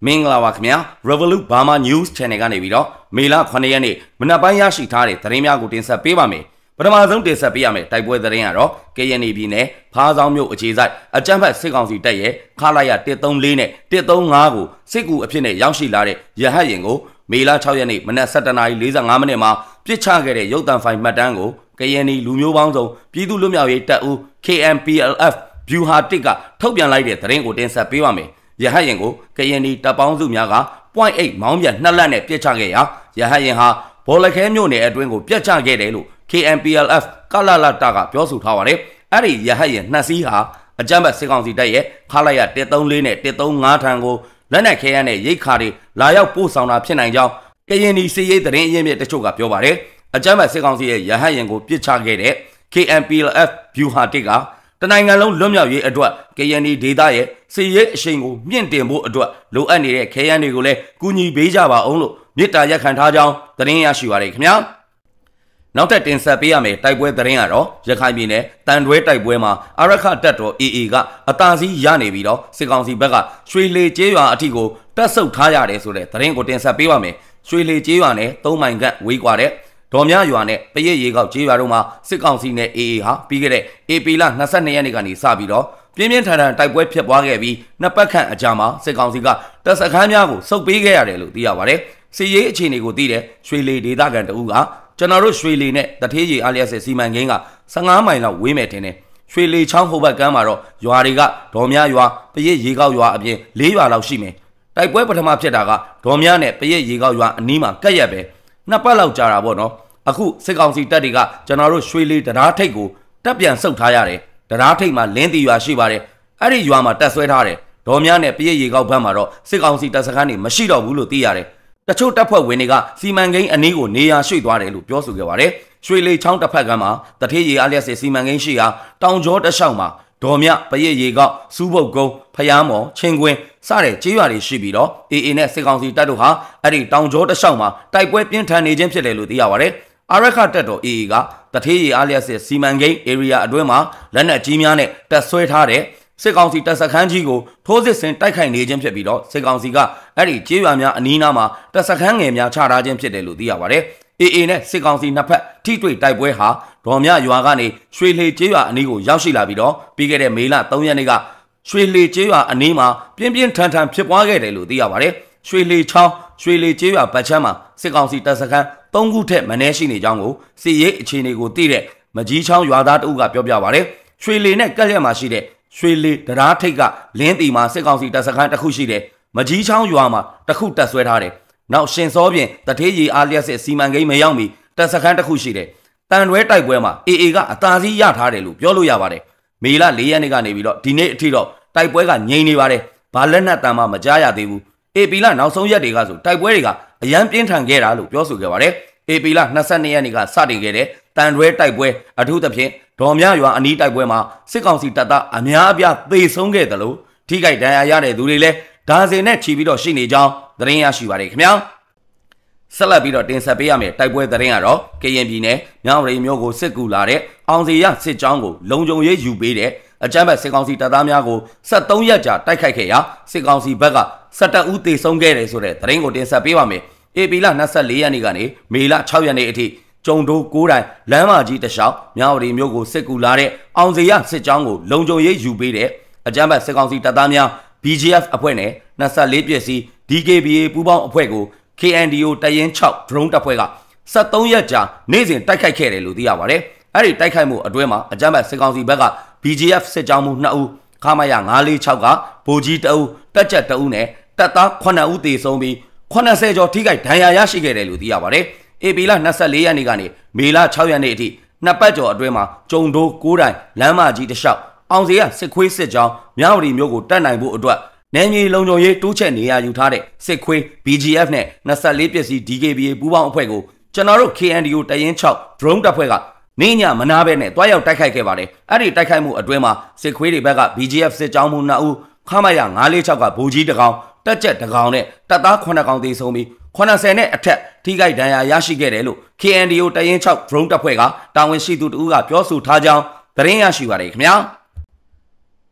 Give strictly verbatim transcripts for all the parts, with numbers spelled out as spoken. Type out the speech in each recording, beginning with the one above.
မင်္ဂလာပါခင်ဗျာ Revolut Burma News Channel ကနေပြီးတော့မေလခုနှစ်ရက်နေ့မနက်ပိုင်းရရှိထားတဲ့သတင်းများကိုတင်ဆက်ပေးပါမယ်ပထမဆုံးတင်ဆက်ပေးရမယ်တိုက်ပွဲသတင်းကတော့ K N A ပြည်နယ်ဖားဆောင်မြို့အခြေစိုက်အကြမ်းဖက်စစ်ကောင်စီတပ်ရဲ့ခလာရone thirty-fourနဲ့one thirty-fiveကိုစစ်ကူအဖြစ်နဲ့ရောက်ရှိလာတဲ့ရဟတ်ယာဉ်ကိုမေလsixရက်နေ့မနက်sevenနာရီforty-fiveမိနစ်မှာပစ်ချခဲ့တဲ့ရုပ်သံဖိုင်မှတ်တမ်းကို K N A လူမျိုးပေါင်းစုံပြည်သူ့လွတ်မြောက်ရေးတပ်ဦး K M P L F ဗျူဟာoneကထုတ်ပြန်လိုက်တဲ့သတင်းကိုတင်ဆက်ပေးပါမယ်ရဟတ်ယာဉ်ကို K N A တပ်ပေါင်းစုများကpoint eight မောင်းပြန်နှစ်လက်နဲ့ပြစ်ချခဲ့ရာရဟတ်ယာဉ်ဟာဘောလခဲမြို့နယ်အတွင်းကိုပြတ်ချခဲ့တယ်လို့ K M P L F ကလလတကပြောဆိုထားပါတယ်။အဲ့ဒီရဟတ်ယာဉ်နှစ်စီးဟာအကြမ်းဖက်စစ်ကောင်စီတပ်ရဲ့ခလာရone thirty-fourနဲ့one thirty-fiveထံကိုလက်နက်ခဲယမ်းနဲ့ရိတ်ခါတွေလာရောက်ပို့ဆောင်တာဖြစ်နိုင်ကြောင်းကရင်နီစီရေးသတင်းအရင်းမြစ်တချို့ကပြောပါတယ်။အကြမ်းဖက်စစ်ကောင်စီရဲ့ရဟတ်ယာဉ်ကိုပြစ်ချခဲ့တဲ့ K M P L F ဗျူဟာoneကတနိုင်ငံလုံးလွတ်မြောက်ရေးအတွက် K N A ဒေသရဲ့စီရေးအရှိန်ကိုမြင့်တင်ဖို့အတွက်လိုအပ်နေတဲ့ခဲယမ်းတွေကိုလည်းကူညီပေးကြပါအောင်လို့မြစ်တာရက်ခံထားကြောင်းသတင်းရရှိပါရခင်ဗျာနောက်ထပ်တင်ဆက်ပေးရမယ်တိုက်ပွဲသတင်းကတော့ရခိုင်ပြည်နယ်တန်တွဲတိုက်ပွဲမှာအာရခတပ်တော် A A ကအတာစီးရနေပြီးတော့စစ်ကောင်စီဘက်ကရွှေလေကျေးရွာအထိကိုတက်ဆုပ်ထားရတယ်ဆိုတဲ့သတင်းကိုတင်ဆက်ပေးပါမယ်ရွှေလေကျေးရွာနဲ့threeမိုင်ခန့်ဝေးကွာတဲ့ဒေါ်မြရွာနဲ့ပရိတ်ရေကောက်ကျေးရွာတို့မှာစစ်ကောင်စီနဲ့ A A ဟာပြီးခဲ့တဲ့ဧပြီလtwenty-twoရက်နေ့ကနေစပြီးတော့ပြင်းပြင်းထန်ထန်တိုက်ပွဲဖြစ်ပွားခဲ့ပြီးနှစ်ပတ်ခန့်အကြာမှာစစ်ကောင်စီကတပ်စခန်းများကိုစုပ်ပေးခဲ့ရတယ်လို့သိရပါတယ်။စစ်ရေးအခြေအနေကိုသိတဲ့ရွှေလေဒေသခံတအူးကကျွန်တော်တို့ရွှေလေနဲ့တထေးကြီးအားလျက်စစ်စီမံကိန်းကfifteenမိုင်လောက်ဝေးမယ်ထင်တယ်။ရွှေလေချောင်းဟိုဘက်ကမ်းမှာတော့ရွာတွေကဒေါ်မြရွာပရိတ်ရေကောက်ရွာအပြင်fourရွာလောက်ရှိမယ်။တိုက်ပွဲပထမဖြစ်တာကဒေါ်မြနဲ့ပရိတ်ရေကောက်ရွာအနီးမှာကက်ရက်ပဲနှစ်ပတ်လောက်ကြာတာပေါ့နော်။အခုစစ်ကောင်စီတပ်တွေကကျွန်တော်တို့ရွှေလေတရားထိပ်ကိုတပ်ပြန်ဆုတ်ထားရတယ်တရားထိပ်မှာလင်းတီရွာရှိပါတယ်အဲ့ဒီရွာမှာတက်ဆွဲထားတယ်ဒေါ်မြနဲ့ပရိတ်ရေကောက်ဘက်မှာတော့စစ်ကောင်စီတပ်စခန်းတွေမရှိတော့ဘူးလို့သိရတယ်တချို့တပ်ဖွဲ့ဝင်တွေကစီမံကိန်းအနည်းကိုနေရာရွှေ့သွားတယ်လို့ပြောဆိုခဲ့ပါတယ်ရွှေလေချောင်းတစ်ဖက်ကမ်းမှာတထေးရေအားလျက်စစ်စီမံကိန်းရှိရာတောင်ကျောတစ်လျှောက်မှာဒေါ်မြပရိတ်ရေကောက်စူးပုတ်ကုန်းဖျားမော်ချင်းကွင်းစတဲ့ကျေးရွာတွေရှိပြီးတော့ A A နဲ့စစ်ကောင်စီတပ်တို့ဟာအဲ့ဒီတောင်ကျောတစ်လျှောက်မှာတိုက်ပွဲပြင်းထန်နေခြင်းဖြစ်တယ်လို့သိရပါတယ်အာရခတပ်တော် A A ကတထေးရီအားလျက်စစ်စီမံကိန်း area အတွင်းမှာလက်နက်ကြီးများနဲ့တပ်ဆွဲထားတဲ့စစ်ကောင်စီတပ်စခန်းကြီးကိုထိုးစစ်ဆင်တိုက်ခိုက်နေခြင်းဖြစ်ပြီးတော့စစ်ကောင်စီကအဲ့ဒီကျေးရွာများအနီးနားမှာတပ်စခန်းငယ်များချထားခြင်းဖြစ်တယ်လို့သိရပါတယ်။ A A နဲ့စစ်ကောင်စီနှစ်ဖက်ထိတွေ့တိုက်ပွဲဟာဒေါ်မြရွာကနေရွှေလေကျေးရွာအနီးကိုရောက်ရှိလာပြီးတော့ပြီးခဲ့တဲ့မေလthreeရက်နေ့ကရွှေလေကျေးရွာအနီးမှာပြင်းပြင်းထန်ထန်ဖြစ်ပွားခဲ့တယ်လို့သိရပါတယ်။ရွှေလေချောင်းရွှေလေကျေးရွာဗတ်ချမ်းမှာစစ်ကောင်စီတပ်စခန်းသုံးခုထက်မနည်းရှိနေကြောင်းကိုစစ်ရေးအခြေအနေကိုသိတဲ့မကြီးချောင်းရွာသားတအုပ်ကပြောပြပါဗျ။ရွှေလေနဲ့ကက်ရက်မှာရှိတဲ့ရွှေလေတရားထိပ်ကလင်းတီမှာစစ်ကောင်စီတပ်စခန်းတစ်ခုရှိတယ်။မကြီးချောင်းရွာမှာတစ်ခုတပ်ဆွဲထားတယ်။နောက်ရှင်စောပြင်တထေးရီအားလျက်စစ်စီမံကိန်းမရောက်မီတပ်စခန်းတစ်ခုရှိတယ်။တန်တွဲတိုက်ပွဲမှာ A A ကအသာစီးရထားတယ်လို့ပြောလို့ရပါတယ်။မေလfourရက်နေ့ကနေပြီးတော့ဒီနေ့အထိတော့တိုက်ပွဲကငြိမ်နေပါတယ်။ဘာလက်နက်တမ်းမှမကြားရသေးဘူး။ A P လနောက်ဆုံးရက်တွေကဆိုတိုက်ပွဲတွေကအရန်ပြင်းထန်ခဲ့တာလို့ပြောဆိုခဲ့ပါတယ်။ A P လtwenty-twoရက်နေ့ကစတင်ခဲ့တဲ့တန်တွဲတိုက်ပွဲအထူးသဖြင့်ဒေါ်မြရွာအနီးတိုက်ပွဲမှာစစ်ကောင်စီတပ်သားအများအပြားသေဆုံးခဲ့တယ်လို့ထိခိုက်ဒဏ်ရာရတဲ့သူတွေလည်းဒါဇင်နဲ့ချီပြီးတော့ရှိနေကြောင်းသတင်းရရှိပါတယ်ခင်ဗျာဆက်လက်ပြီးတော့တင်ဆက်ပေးရမယ်တိုက်ပွဲသတင်းကတော့ကရင်ပြည်နယ်မြောက်ရီမြို့ကိုစစ်ကူလာတဲ့အောင်စီရစစ်ကြောင်းကိုလုံခြုံရေးယူပေးတဲ့အကြမ်းဖက်စစ်ကောင်စီတပ်သားများကိုseventeenရက်ကြာတိုက်ခိုက်ခဲ့ရာစစ်ကောင်စီဘက်ကsevenဦးသေဆုံးခဲ့တယ်ဆိုတဲ့သတင်းကိုတင်ဆက်ပေးပါမယ်။ A P လtwenty-fourရက်နေ့ကနေမေလsixရက်နေ့အထိကျုံတိုးကိုးတိုင်လမ်းမကြီးတစ်လျှောက်မြောက်ရီမြို့ကိုစစ်ကူလာတဲ့အောင်စီရစစ်ကြောင်းကိုလုံခြုံရေးယူပေးတဲ့အကြမ်းဖက်စစ်ကောင်စီတပ်သားများ B G F အဖွဲ့နဲ့twenty-fourပစ္စည်း D K B A ပူးပေါင်းအဖွဲ့ကို K N D O တရင်six ဒရုန်းတပ်ဖွဲ့ကseventeenရက်ကြာနေ့စဉ်တိုက်ခိုက်ခဲ့တယ်လို့သိရပါတယ်။အဲ့ဒီတိုက်ခိုက်မှုအတွင်းမှာအကြမ်းဖက်စစ်ကောင်စီဘက်က B G F စစ်ကြောင်းမှုtwoဦးခမရfive four sixကဗိုလ်ကြီးတအုပ်တက်ကြက်တအုပ်နဲ့တပ်သားsevenဦးသေဆုံးပြီးeightyကျော်ထိခိုက်ဒဏ်ရာရရှိခဲ့တယ်လို့သိရပါတယ်။ A P လtwenty-fourရက်နေ့ကနေမေလsixရက်နေ့အထိနှစ်ပတ်ကျော်အတွင်းမှာကျုံတိုးကိုးတိုင်လမ်းမကြီးတစ်လျှောက်အောင်စီရစစ်ခွေးစစ်ကြောင်းမြောက်ရီမြို့ကိုတက်နိုင်ဖို့အတွက်နယ်မြေလုံခြုံရေးတိုးချက်နေရာယူထားတဲ့စစ်ခွေး B G F နဲ့twenty-fourပစ္စည်း D K B A ပူးပေါင်းအဖွဲ့ကိုကျွန်တော်တို့ K N D O တရင်six ဒရုန်းတပ်ဖွဲ့ကနေညမနာပဲနဲ့တွားရောက်တိုက်ခိုက်ခဲ့ပါတယ်အဲ့ဒီတိုက်ခိုက်မှုအတွင်းမှာစစ်ခွေးတွေဘက်က B G F စစ်ကြောင်းမှုtwoဦးခမရfive four sixကဗိုလ်ကြီးတကောင်တက်ကြက်တကောင်နဲ့တပ်သားsevenကောင်သေဆုံးပြီးeightyနဲ့အထက်ထိခိုက်ဒဏ်ရာရရှိခဲ့တယ်လို့ K N D O တရင်six ဒရုန်းတပ်ဖွဲ့ကတာဝန်ရှိသူတဦးကပြောဆိုထားကြောင်းသတင်းရရှိပါတယ်ခင်ဗျာ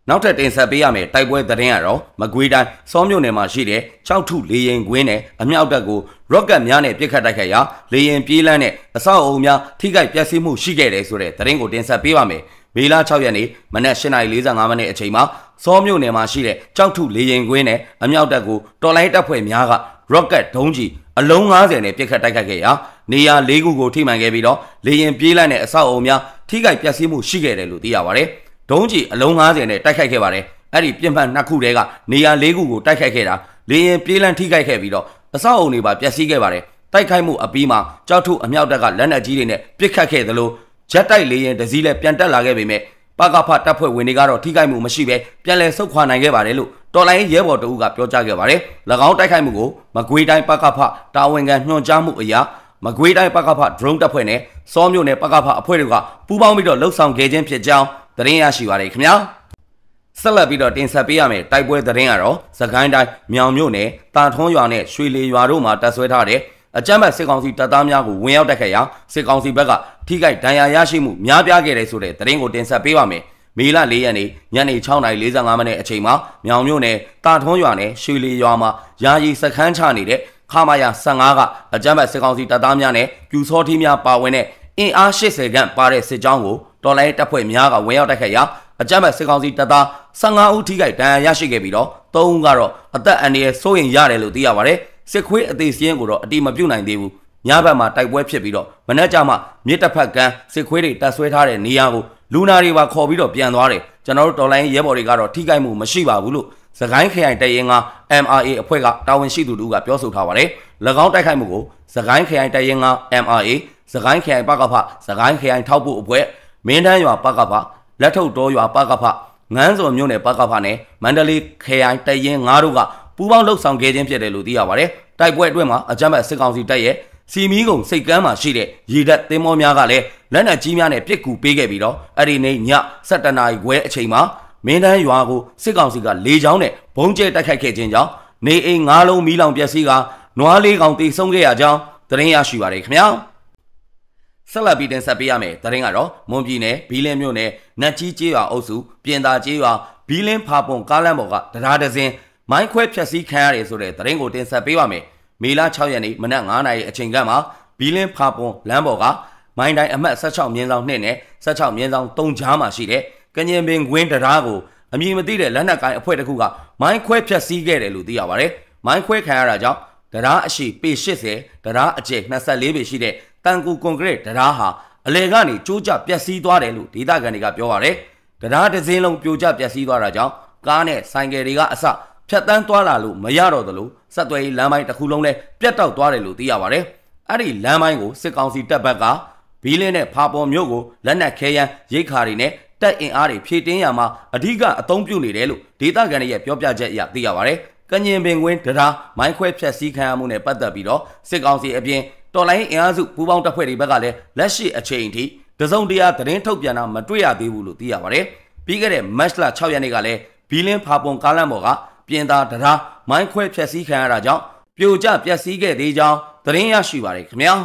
နောက်ထပ်တင်ဆက်ပေးရမယ်တိုက်ပွဲသတင်းကတော့မကွေးတိုင်းစောမြို့နယ်မှာရှိတဲ့ကြောက်ထုလေရင်ကွင်းနဲ့အမြောက်တပ်ကိုရော့ကတ်များနဲ့ပစ်ခတ်တိုက်ခိုက်ရာလေရင်ပြေးလန်းနဲ့အဆောက်အအုံများထိခိုက်ပျက်စီးမှုရှိခဲ့တယ်ဆိုတဲ့သတင်းကိုတင်ဆက်ပေးပါမယ်။မေလ၆ရက်နေ့မနက်၈နာရီ၄၅မိနစ်အချိန်မှာစောမြို့နယ်မှာရှိတဲ့ကြောက်ထုလေရင်ကွင်းနဲ့အမြောက်တပ်ကိုတော်လိုင်းတပ်ဖွဲ့များကရော့ကတ်ဒုံးကြီးအလုံး၅၀နဲ့ပစ်ခတ်တိုက်ခိုက်ခဲ့ရာနေရာ၄ခုကိုထိမှန်ခဲ့ပြီးတော့လေရင်ပြေးလန်းနဲ့အဆောက်အအုံများထိခိုက်ပျက်စီးမှုရှိခဲ့တယ်လို့သိရပါတယ်။ဒုံးကြီးအလုံး၅၀နဲ့တိုက်ခိုက်ခဲ့ပါတယ်။အဲ့ဒီပြင်းပန်းနှစ်ခုတည်းကနေရာ၄ခုကိုတိုက်ခိုက်ခဲ့တာလေရင်ပြေးလန်းထိခိုက်ခဲ့ပြီးတော့အဆောက်အုံတွေပါပျက်စီးခဲ့ပါတယ်။တိုက်ခိုက်မှုအပြီးမှာကြောက်ထုအမြောက်တပ်ကလက်နက်ကြီးတွေနဲ့ပစ်ခတ်ခဲ့သလိုဂျက်တိုက်လေရင်တစည်းလည်းပြန်တက်လာခဲ့ပေမဲ့ပကဖတပ်ဖွဲ့ဝင်တွေကတော့ထိခိုက်မှုမရှိဘဲပြန်လည်ဆုတ်ခွာနိုင်ခဲ့ပါတယ်လို့တော်လိုင်းရဲဘော်တအုပ်ကပြောကြားခဲ့ပါတယ်။၎င်းတိုက်ခိုက်မှုကိုမကွေးတိုင်းပကဖတာဝန်ခံညွှန်ကြားမှုအရာမကွေးတိုင်းပကဖ drone တပ်ဖွဲ့နဲ့စောမြို့နယ်ပကဖအဖွဲ့တွေကပူးပေါင်းပြီးတော့လှုပ်ဆောင်ခဲ့ခြင်းဖြစ်ကြောင်းသတင်းရရှိပါတယ်ခင်ဗျာ။ဆက်လက်ပြီးတော့တင်ဆက်ပေးရမယ်တိုက်ပွဲသတင်းကတော့စကိုင်းတိုင်းမြောင်မြို့နယ်တာထွန်းရွာနဲ့ရွှေလီရွာတို့မှာတပ်ဆွဲထားတဲ့အကြမ်းဖက်စစ်ကောင်စီတပ်သားများကိုဝင်ရောက်တိုက်ခိုက်ရာစစ်ကောင်စီဘက်ကထိခိုက်ဒဏ်ရာရရှိမှုများပြားခဲ့တယ်ဆိုတဲ့သတင်းကိုတင်ဆက်ပေးပါမယ်။မေလ၄ရက်နေ့ညနေ၆နာရီ၄၅မိနစ်အချိန်မှာမြောင်မြို့နယ်တာထွန်းရွာနဲ့ရွှေလီရွာမှာယာယီစခန်းချနေတဲ့ခမာယာ၁၅ကအကြမ်းဖက်စစ်ကောင်စီတပ်သားများနဲ့ပြူစောထီးများပါဝင်တဲ့အင်အား၈၀ခန့်ပါတဲ့စစ်ကြောင်းကိုတော်လိုင်းတပ်ဖွဲ့များကဝင်ရောက်တိုက်ခိုက်ရာအကြမ်းဖက်စစ်ကောင်စီတပ်သား၁၅ဦးထိခိုက်ဒဏ်ရာရရှိခဲ့ပြီးတော့၃ဦးကတော့အသက်အန္တရာယ်စိုးရိမ်ရတယ်လို့သိရပါတယ်။စစ်ခွေးအသေးစင်းကိုတော့အတိမပြုတ်နိုင်သေးဘူး။ညဘက်မှာတိုက်ပွဲဖြစ်ပြီးတော့မနေ့ကမှမြစ်တစ်ဖက်ကမ်းစစ်ခွေးတွေတပ်ဆွဲထားတဲ့နေရာကိုလူနာတွေပါခေါ်ပြီးတော့ပြန်သွားတယ်။ကျွန်တော်တို့တော်လိုင်းရဲဘော်တွေကတော့ထိခိုက်မှုမရှိပါဘူးလို့စကိုင်းခရိုင်တရင်က M R A အဖွဲ့ကတာဝန်ရှိသူတို့ကပြောဆိုထားပါတယ်။၎င်းတိုက်ခိုက်မှုကိုစကိုင်းခရိုင်တရင်က M R A စကိုင်းခရိုင်ပကဖစကိုင်းခရိုင်ထောက်ပို့အဖွဲ့မင်းတန်းရွာပကဖလက်ထုတ်တော်ရွာပကဖငန်းစော်မြို့နယ်ပကဖနဲ့မန္တလေးခရိုင်တရင်ငါးတို့ကပူးပေါင်းလှုပ်ဆောင်ခဲ့ခြင်းဖြစ်တယ်လို့သိရပါတယ်။တိုက်ပွဲအတွင်းမှာအကြမ်းဖက်စစ်ကောင်စီတပ်ရဲ့စီမီကုံစိတ်ကမ်းမှာရှိတဲ့ရေတပ်သင်္ဘောများကလည်းလက်နက်ကြီးများနဲ့ပစ်ကူပေးခဲ့ပြီးတော့အဲ့ဒီနေ့ည၁၇နာရီခွဲအချိန်မှာမင်းတန်းရွာကိုစစ်ကောင်စီကလေကြောင်းနဲ့ဘုံကျဲတိုက်ခိုက်ခဲ့ခြင်းကြောင့်နေအိမ်၅လုံးမီးလောင်ပျက်စီးကနွားလေးကောင်တိတ်ဆုံးခဲ့ရကြောင်းသတင်းရရှိပါတယ်ခင်ဗျာဆက်လက်ပြီးတင်ဆက်ပေးရမယ်သတင်းကတော့မွန်ပြည်နယ်ဘီလင်းမြို့နယ်နတ်ကြီးကျေးရွာအုပ်စုပြင်သာကျေးရွာဘီလင်းဖာပွန်ကားလမ်းပေါ်ကတရားဒဇင်မိုင်းခွဲဖြက်စီးခံရတယ်ဆိုတဲ့သတင်းကိုတင်ဆက်ပေးပါမယ်မေလ၆ရက်နေ့မနက်၅နာရီအချိန်ကမှဘီလင်းဖာပွန်လမ်းပေါ်ကမိုင်းတိုင်းအမှတ်၁၆မြင်းဆောင်၂နဲ့၁၆မြင်းဆောင်၃ကြားမှာရှိတဲ့ကညင်ပင်ကွင်းတရားကိုအမည်မသိတဲ့လက်နက်ကိုင်အဖွဲ့တစ်ခုကမိုင်းခွဲဖြက်စီးခဲ့တယ်လို့သိရပါတယ်မိုင်းခွဲခံရတာကြောင့်တရားအရှိပေ၈၀တရားအကျယ်၂၄ပေရှိတဲ့တန်ကူကွန်ကရစ်တရားဟာအလဲကနေကျိုးကျပျက်စီးသွားတယ်လို့ဒေသခံတွေကပြောပါတယ်တရားတစ်စင်းလုံးပြိုကျပျက်စီးသွားတာကြောင့်ကားနဲ့ဆိုင်ကယ်တွေကအစဖြတ်တန်းသွားလာလို့မရတော့သလိုဆက်သွယ်ရေးလမ်းပိုင်းတစ်ခုလုံးလည်းပြတ်တောက်သွားတယ်လို့သိရပါတယ်အဲ့ဒီလမ်းပိုင်းကိုစစ်ကောင်စီတပ်ဘက်ကဘီလင်းနဲ့ဖာပေါ်မြို့ကိုလက်နက်ခဲယမ်းရိတ်ခါတွေနဲ့တပ်အင်အားတွေဖြည့်တင်းရမှာအဓိကအသုံးပြုနေတယ်လို့ဒေသခံတွေရဲ့ပြောပြချက်အရသိရပါတယ်ကညင်ပင်ကွင်းတရားမိုင်းခွဲဖြက်စီးခံရမှုနဲ့ပတ်သက်ပြီးတော့စစ်ကောင်စီအပြင်တော်လိုင်းအင်အားစုပူးပေါင်းတပ်ဖွဲ့တွေဘက်ကလည်းလက်ရှိအချိန်အထိတစုံတရာသတင်းထုတ်ပြန်တာမတွေ့ရသေးဘူးလို့သိရပါတယ်ပြီးခဲ့တဲ့မတ်လ၆ရက်နေ့ကလည်းဘီလင်းဖာပွန်ကားလမ်းပေါ်ကပြင်သာတရားမိုင်းခွဲဖြက်စီးခံရတာကြောင့်ပြိုကျပျက်စီးခဲ့သေးကြောင်းသတင်းရရှိပါတယ်ခင်ဗျာ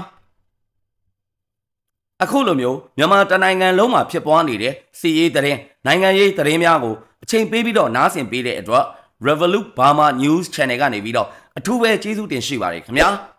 အခုလိုမျိုးမြန်မာတနိုင်ငံလုံးမှာဖြစ်ပွားနေတဲ့စီရေးသတင်းနိုင်ငံရေးသတင်းများကိုအချိန်ပေးပြီးတော့နားဆင်ပေးတဲ့အတွက် Revolut Burma News Channel ကနေပြီးတော့အထူးပဲကျေးဇူးတင်ရှိပါတယ်ခင်ဗျာ